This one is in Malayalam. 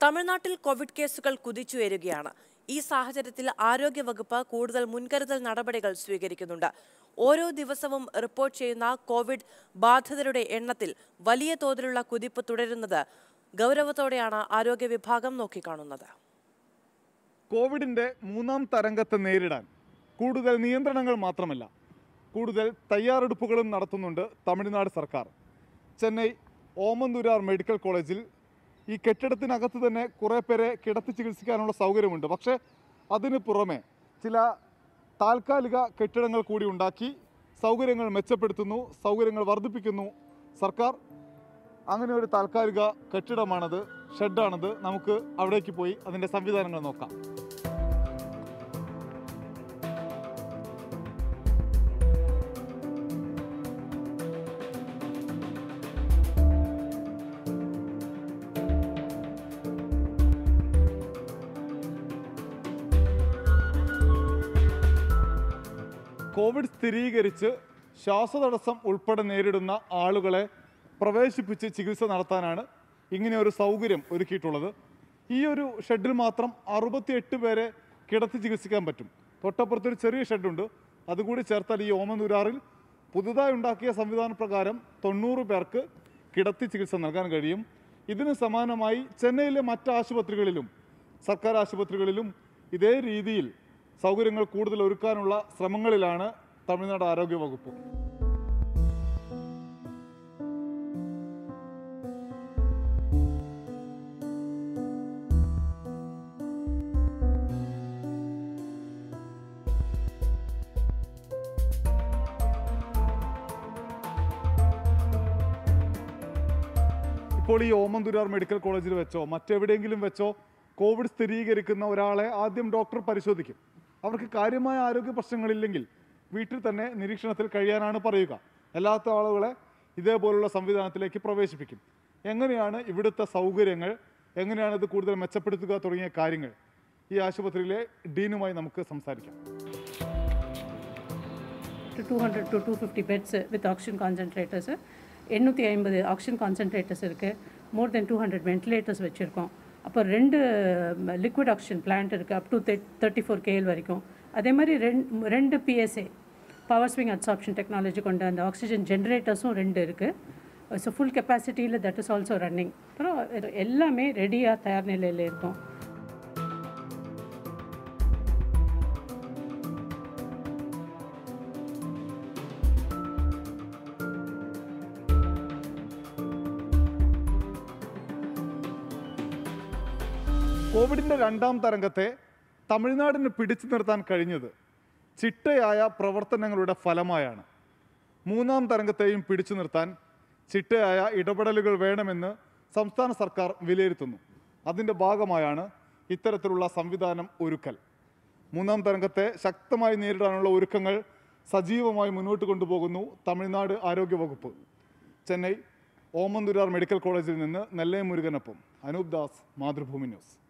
തമിഴ്നാട്ടിൽ കോവിഡ് കേസുകൾ കുതിച്ചുയരുകയാണ്. ഈ സാഹചര്യത്തിൽ ആരോഗ്യവകുപ്പ് കൂടുതൽ മുൻകരുതൽ നടപടികൾ സ്വീകരിക്കുന്നുണ്ട്. ഓരോ ദിവസവും റിപ്പോർട്ട് ചെയ്യുന്ന കോവിഡ് ബാധിതരുടെ എണ്ണത്തിൽ വലിയ തോതിലുള്ള കുതിപ്പ് തുടരുന്നത് ഗൗരവത്തോടെയാണ് ആരോഗ്യ വിഭാഗം നോക്കിക്കാണുന്നത്. കോവിഡിന്റെ മൂന്നാം തരംഗത്തെ നേരിടാൻ കൂടുതൽ നിയന്ത്രണങ്ങൾ മാത്രമല്ല, കൂടുതൽ തയ്യാറെടുപ്പുകളും നടത്തുന്നുണ്ട് തമിഴ്നാട് സർക്കാർ. ചെന്നൈ ഓമന്തൂരാർ മെഡിക്കൽ കോളേജിൽ ഈ കെട്ടിടത്തിനകത്ത് തന്നെ കുറേ പേരെ കിടത്തി ചികിത്സിക്കാനുള്ള സൗകര്യമുണ്ട്. പക്ഷേ അതിന് പുറമെ ചില താൽക്കാലിക കെട്ടിടങ്ങൾ കൂടി ഉണ്ടാക്കി സൗകര്യങ്ങൾ മെച്ചപ്പെടുത്തുന്നു, സൗകര്യങ്ങൾ വർദ്ധിപ്പിക്കുന്നു സർക്കാർ. അങ്ങനെ ഒരു താൽക്കാലിക കെട്ടിടമാണത്, ഷെഡാണത്. നമുക്ക് അവിടേക്ക് പോയി അതിൻ്റെ സംവിധാനങ്ങൾ നോക്കാം. കോവിഡ് സ്ഥിരീകരിച്ച് ശ്വാസതടസ്സം ഉൾപ്പെടെ നേരിടുന്ന ആളുകളെ പ്രവേശിപ്പിച്ച് ചികിത്സ നടത്താനാണ് ഇങ്ങനെ ഒരു സൗകര്യം ഒരുക്കിയിട്ടുള്ളത്. ഈ ഒരു ഷെഡിൽ മാത്രം 68 പേരെ കിടത്തി ചികിത്സിക്കാൻ പറ്റും. തൊട്ടപ്പുറത്തൊരു ചെറിയ ഷെഡുണ്ട്, അതുകൂടി ചേർത്താൽ ഈ ഓമന്തൂരാറിൽ പുതുതായി ഉണ്ടാക്കിയ സംവിധാന പ്രകാരം 90 പേർക്ക് കിടത്തി ചികിത്സ നൽകാൻ കഴിയും. ഇതിന് സമാനമായി ചെന്നൈയിലെ മറ്റ് ആശുപത്രികളിലും സർക്കാർ ആശുപത്രികളിലും ഇതേ രീതിയിൽ സൗകര്യങ്ങൾ കൂടുതൽ ഒരുക്കാനുള്ള ശ്രമങ്ങളിലാണ് തമിഴ്നാട് ആരോഗ്യ വകുപ്പ്. ഇപ്പോൾ ഈ ഓമന്തൂരാർ മെഡിക്കൽ കോളേജിൽ വെച്ചോ മറ്റെവിടെയെങ്കിലും വെച്ചോ കോവിഡ് സ്ഥിരീകരിക്കുന്ന ഒരാളെ ആദ്യം ഡോക്ടർ പരിശോധിക്കും. അവർക്ക് കാര്യമായ ആരോഗ്യ പ്രശ്നങ്ങളില്ലെങ്കിൽ വീട്ടിൽ തന്നെ നിരീക്ഷണത്തിൽ കഴിയാനാണ് പറയുക. അല്ലാത്ത ആളുകളെ ഇതേപോലുള്ള സംവിധാനത്തിലേക്ക് പ്രവേശിപ്പിക്കും. എങ്ങനെയാണ് ഇവിടുത്തെ സൗകര്യങ്ങൾ, എങ്ങനെയാണ് ഇത് കൂടുതൽ മെച്ചപ്പെടുത്തുക തുടങ്ങിയ കാര്യങ്ങൾ ഈ ആശുപത്രിയിലെ ഡീനുമായി നമുക്ക് സംസാരിക്കാം. 200 to 250 beds with oxygen concentrators, 850 oxygen concentrators இருக்குது, more than 200 ventilators வச்சுருக்கோம். அப்போ 2 லிக்விட் ஆக்சிஜன் பிளான்ட் இருக்குது, அப் டு 34 KL வரைக்கும். அதே மாதிரி 2 PSA power swing absorption technology கொண்ட அந்த ஆக்சிஜன் ஜென்ரேட்டர்ஸும் 2 இருக்குது. ஸோ ஃபுல் கெப்பாசிட்டியில் தட் இஸ் ஆல்சோ ரன்னிங். அப்புறம் எல்லாமே ரெடியாக தயார் நிலையில் இருக்கும். കോവിഡിൻ്റെ രണ്ടാം തരംഗത്തെ തമിഴ്നാടിന് പിടിച്ചു നിർത്താൻ കഴിഞ്ഞത് ചിട്ടയായ പ്രവർത്തനങ്ങളുടെ ഫലമായാണ്. മൂന്നാം തരംഗത്തെയും പിടിച്ചു നിർത്താൻ ചിട്ടയായ ഇടപെടലുകൾ വേണമെന്ന് സംസ്ഥാന സർക്കാർ വിലയിരുത്തുന്നു. അതിൻ്റെ ഭാഗമായാണ് ഇത്തരത്തിലുള്ള സംവിധാനം ഒരുക്കൽ. മൂന്നാം തരംഗത്തെ ശക്തമായി നേരിടാനുള്ള ഒരുക്കങ്ങൾ സജീവമായി മുന്നോട്ട് കൊണ്ടുപോകുന്നു തമിഴ്നാട് ആരോഗ്യ വകുപ്പ്. ചെന്നൈ ഓമന്തൂരാർ മെഡിക്കൽ കോളേജിൽ നിന്ന് നെല്ലൈ മുരുകനൊപ്പം അനൂപ് ദാസ്, മാതൃഭൂമി ന്യൂസ്.